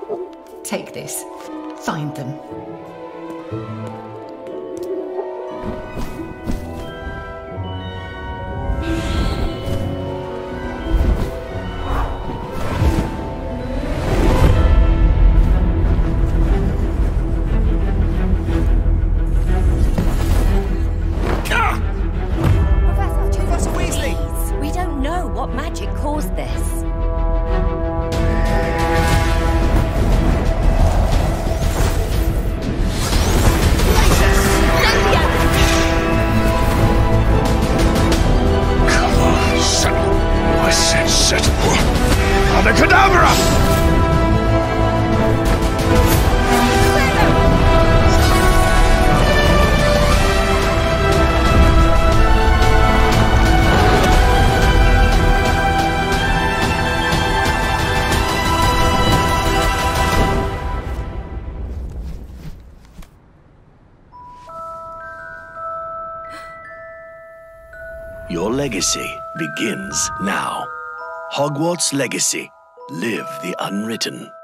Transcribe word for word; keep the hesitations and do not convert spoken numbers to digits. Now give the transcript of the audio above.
Take this. Find them. What magic caused this? Come on, settle. I said settle. Abracadabra! Your legacy begins now. Hogwarts Legacy. Live the unwritten.